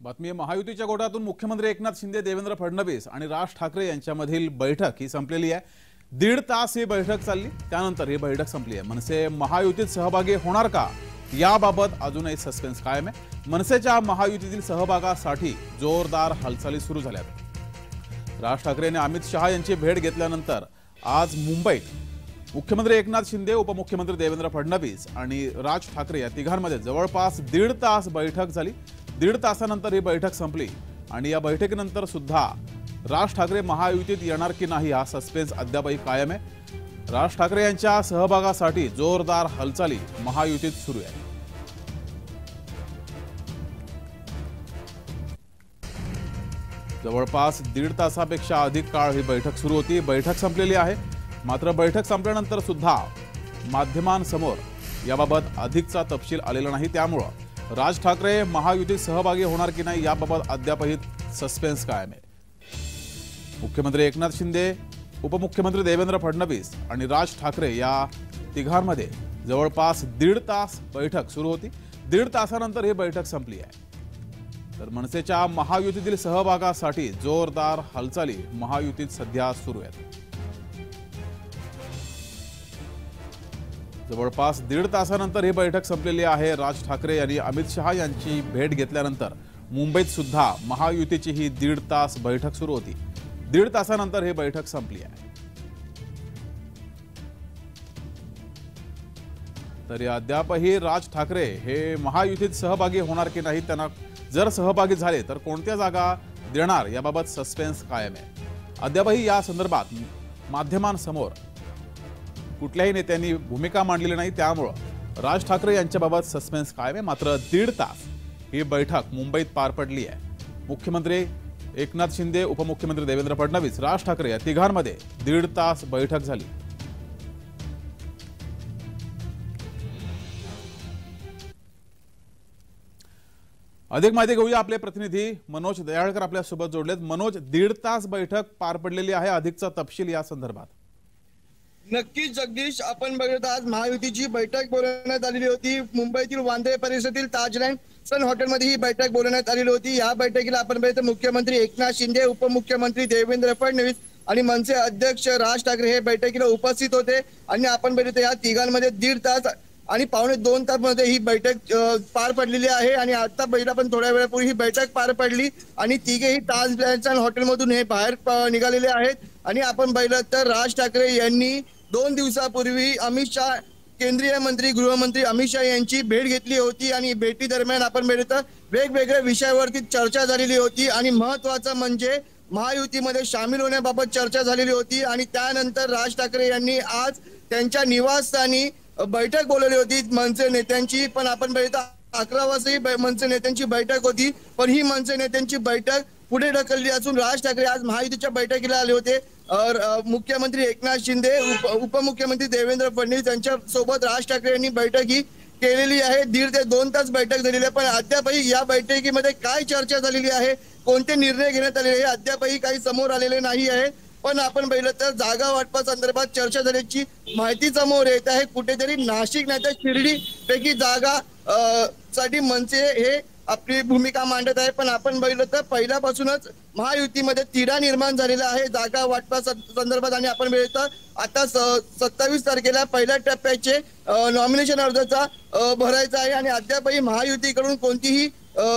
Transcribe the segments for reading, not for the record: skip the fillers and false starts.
बातमी आहे महायुतीच्या गोटातून मुख्यमंत्री एकनाथ शिंदे, देवेंद्र फडणवीस आणि राज ठाकरे यांच्यामधील बैठक ही संपलेली आहे। 1.5 तास ही बैठक चालली, त्यानंतर ही बैठक संपली आहे। मनसे महायुतीत सहभागी होणार का याबाबत अजूनही सस्पेन्स कायम आहे। मनसेच्या महायुतीतील सहभागासाठी जोरदार हालचाली सुरू झाल्यात। राज ठाकरेंनी अमित शहा यांची भेट घेतल्यानंतर आज मुंबईत मुख्यमंत्री एकनाथ शिंदे, उपमुख्यमंत्री देवेंद्र फडणवीस आणि राज ठाकरे या तिघांमध्ये जवळपास 1.5 तास बैठक झाली। 1.5 तासानंतर ही बैठक संपली आणि या बैठकीनंतर सुद्धा राज ठाकरे महायुतीत येणार की नाही हा सस्पेन्स अद्यापही कायम आहे। राज ठाकरे यांच्या सहभागासाठी जोरदार हालचाली महायुतीत सुरू आहे। जवळपास 1.5 तासापेक्षा अधिक काळ ही बैठक सुरू होती। बैठक संपलेली आहे, मात्र बैठक संपल्यानंतर सुद्धा माध्यमांसमोर याबाबत अधिकचा तपशील आलेला नाही। त्यामुळे राज ठाकरे महायुतीत सहभागी होणार की नाही याबाबत अद्यापही सस्पेन्स कायम आहे। मुख्यमंत्री एकनाथ शिंदे, उपमुख्यमंत्री देवेंद्र फडणवीस आणि राज ठाकरे या तिघांमध्ये जवळपास 1.5 तास बैठक सुरू होती। 1.5 तासानंतर ही बैठक संपली आहे। तर मनसेच्या महायुतीतील सहभागासाठी जोरदार हालचाली महायुतीत सध्या सुरू आहेत। जवळपास 1.5 तासानंतर ही बैठक संपलेली आहे। राज ठाकरे यांनी अमित शहा यांची भेट घेतल्यानंतर मुंबईत सुद्धा महायुतीची ही 1.5 तास बैठक सुरू होती। 1.5 तासानंतर ही बैठक संपली आहे। तरी अद्यापही राज ठाकरे हे महायुतीत सहभागी होणार की नाही, त्यांना जर सहभागी झाले तर कोणत्या जागा देणार याबाबत सस्पेन्स कायम आहे। अद्यापही या संदर्भात माध्यमांसमोर कुठल्याही नेत्यांनी भूमिका मांडलेली नाही, त्यामुळे राज ठाकरे यांच्याबाबत सस्पेन्स कायम आहे। मात्र 1.5 तास ही बैठक मुंबईत पार पडली आहे। मुख्यमंत्री एकनाथ शिंदे, उपमुख्यमंत्री देवेंद्र फडणवीस, राज ठाकरे या तिघांमध्ये 1.5 तास बैठक झाली। अधिक माहिती घेऊया, आपले प्रतिनिधी मनोज दयाळकर आपल्या सोबत जोडलेत। मनोज, 1.5 तास बैठक पार पडलेली आहे, अधिकचा तपशील या संदर्भात? नक्कीच जगदीश, आपण बघत आज महायुतीची बैठक बोलवण्यात आलेली होती। मुंबईतील वांद्रे परिसरातील ताजलँड सन हॉटेलमध्ये ही बैठक बोलवण्यात आलेली होती। या बैठकीला आपण बघितलं मुख्यमंत्री एकनाथ शिंदे, उपमुख्यमंत्री देवेंद्र फडणवीस आणि मनसे अध्यक्ष राज ठाकरे हे बैठकीला उपस्थित होते। आणि आपण बघितलं या तिघांमध्ये 1.5 तास आणि पावणे 2 तास मध्ये ही बैठक पार पडलेली आहे। आणि आता पहिला पण थोड्या वेळापूर्वी ही बैठक पार पडली आणि तिघेही ताजलँड सन हॉटेलमधून हे बाहेर निघालेले आहेत। आणि आपण बघितलं तर राज ठाकरे यांनी 2 दिवसापूर्वी अमित शहा, केंद्रीय मंत्री गृहमंत्री अमित शहा यांची भेट घेतली होती। आणि भेटी दरम्यान आपण बघितलं वेगवेगळ्या विषयावरती चर्चा झालेली होती आणि महत्त्वाचं म्हणजे महायुतीमध्ये सामील होण्याबाबत चर्चा झालेली होती। आणि त्यानंतर राज ठाकरे यांनी आज त्यांच्या निवासस्थानी बैठक बोलवली होती मनसे नेत्यांची। पण आपण बघितलं 11 वाजता ही मनसे नेत्यांची बैठक होती, पण ही मनसे नेत्यांची बैठक पुढे ढकलली असून राज ठाकरे आज महायुतीच्या बैठकीला आले होते। मुख्यमंत्री एकनाथ शिंदे, उपमुख्यमंत्री देवेंद्र फडणवीस यांच्या सोबत राज ठाकरे यांनी बैठक ही केलेली आहे। 1.5 ते 2 तास बैठक झालेली आहे, पण अद्यापही या बैठकीमध्ये काय चर्चा झालेली आहे, कोणते निर्णय घेण्यात आलेले हे अद्यापही काही समोर आलेले नाही आहे। पण आपण पाहिलं तर जागा वाटपासंदर्भात चर्चा झाल्याची माहिती समोर येत आहे। कुठेतरी नाशिक नाही तर शिर्डी पैकी जागा साठी मनसे हे आपली भूमिका मांडत आहे। पण आपण बघितलं तर पहिल्यापासूनच महायुतीमध्ये तिढा निर्माण झालेला आहे जागा वाटपा संदर्भात। आणि आपण बघितलं आता 27 तारखेला पहिल्या टप्प्याचे नॉमिनेशन अर्जाचा भरायचा आहे आणि अद्यापही महायुतीकडून कोणतीही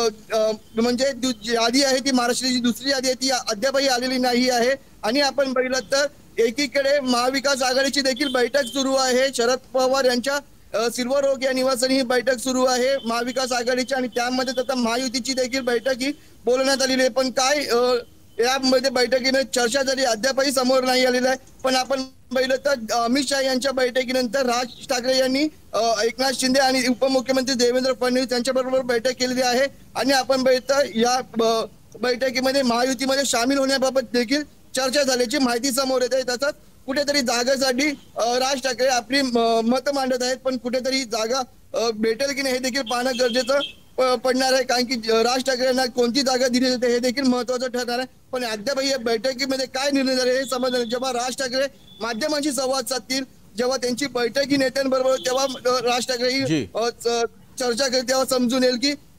म्हणजे यादी आहे ती महाराष्ट्राची दुसरी यादी आहे ती अद्यापही आलेली नाही आहे। आणि आपण बघितलं तर एकीकडे महाविकास आघाडीची देखील बैठक सुरू आहे। शरद पवार यांच्या सिल्वर ओक या निवासाने ही बैठक सुरू आहे महाविकास आघाडीची आणि त्यामध्ये आता महायुतीची देखील बैठक ही बोलवण्यात आलेली आहे। पण काय यामध्ये बैठकीने चर्चा झाली अद्यापही समोर नाही आलेलं आहे। पण आपण पाहिलं तर अमित शहा यांच्या बैठकीनंतर राज ठाकरे यांनी एकनाथ शिंदे आणि उपमुख्यमंत्री देवेंद्र फडणवीस यांच्याबरोबर बैठक केलेली आहे। आणि आपण पाहिलं या बैठकीमध्ये महायुतीमध्ये सामील होण्याबाबत देखील चर्चा झाल्याची माहिती समोर येते। तसंच कुठेतरी जागेसाठी राज ठाकरे आपली मत मांडत आहेत, पण कुठेतरी जागा भेटेल की नाही हे देखील पाहणं गरजेचं पडणार आहे। कारण की राज ठाकरे यांना कोणती जागा दिली जाते हे देखील महत्त्वाचं ठरणार आहे। पण अद्यापही या बैठकीमध्ये काय निर्णय झाले हे समजणार जेव्हा राज ठाकरे माध्यमांशी संवाद साधतील, जेव्हा त्यांची बैठक ही नेत्यांबरोबर, तेव्हा राज ठाकरे चर्चा करते तेव्हा समजून येईल की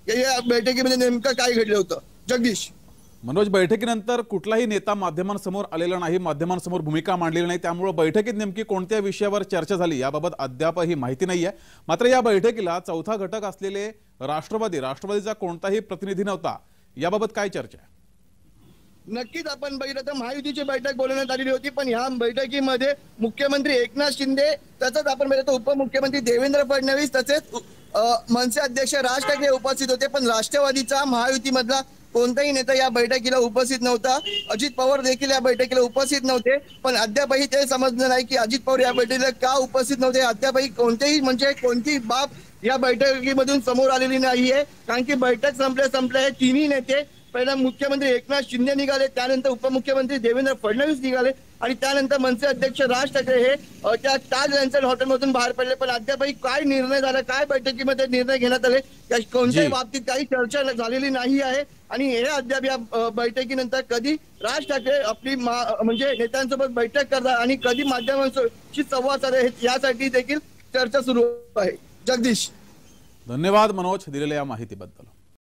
या बैठकीमध्ये नेमकं काय घडलं होतं. जगदीश. मनोज, बैठकीनंतर कुठलाही नेता माध्यमांसमोर आलेला नाही, माध्यमांसमोर भूमिका मांडलेली नाही, त्यामुळे बैठकीत नेमकी कोणत्या विषयावर चर्चा झाली याबाबत अद्यापही माहिती नाहीये. मात्र या बैठकीला चौथा घटक असलेले राष्ट्रवादीचा कोणताही प्रतिनिधी नव्हता. याबाबत काय चर्चा आहे? नक्कीच आपण बघितलं तर महायुतीची बैठक बोलवण्यात आलेली होती, पण ह्या बैठकीमध्ये मुख्यमंत्री एकनाथ शिंदे, तसंच आपण बघितलं तर उपमुख्यमंत्री देवेंद्र फडणवीस, तसेच मनसे अध्यक्ष राज ठाकरे उपस्थित होते. पण राष्ट्रवादीचा महायुतीमधला कोणताही नेता या बैठकीला उपस्थित नव्हता. अजित पवार देखील या बैठकीला उपस्थित नव्हते. पण अद्यापही ते समजलं नाही की अजित पवार या बैठकीला का उपस्थित नव्हते. अद्यापही कोणतीही बाब या बैठकीमधून समोर आलेली नाहीये. कारण की बैठक संपल्या तिन्ही नेते पहिला मुख्यमंत्री एकनाथ शिंदे निघाले, त्यानंतर उपमुख्यमंत्री देवेंद्र फडणवीस निघाले आणि त्यानंतर मनसे अध्यक्ष राज ठाकरे हे त्या ताज लँडसेट हॉटेलमधून बाहेर पडले. पण अद्यापही काय निर्णय झाला, काय बैठकीमध्ये निर्णय घेण्यात आले, कोणत्याही बाबतीत काही चर्चा झालेली नाही आहे. आणि हे अद्याप या बैठकीनंतर कधी राज ठाकरे आपली म्हणजे नेत्यांसोबत बैठक करतात आणि कधी माध्यमांशी संवाद साधतात यासाठी देखील चर्चा सुरू आहे. जगदीश. धन्यवाद मनोज दिलेल्या या माहितीबद्दल.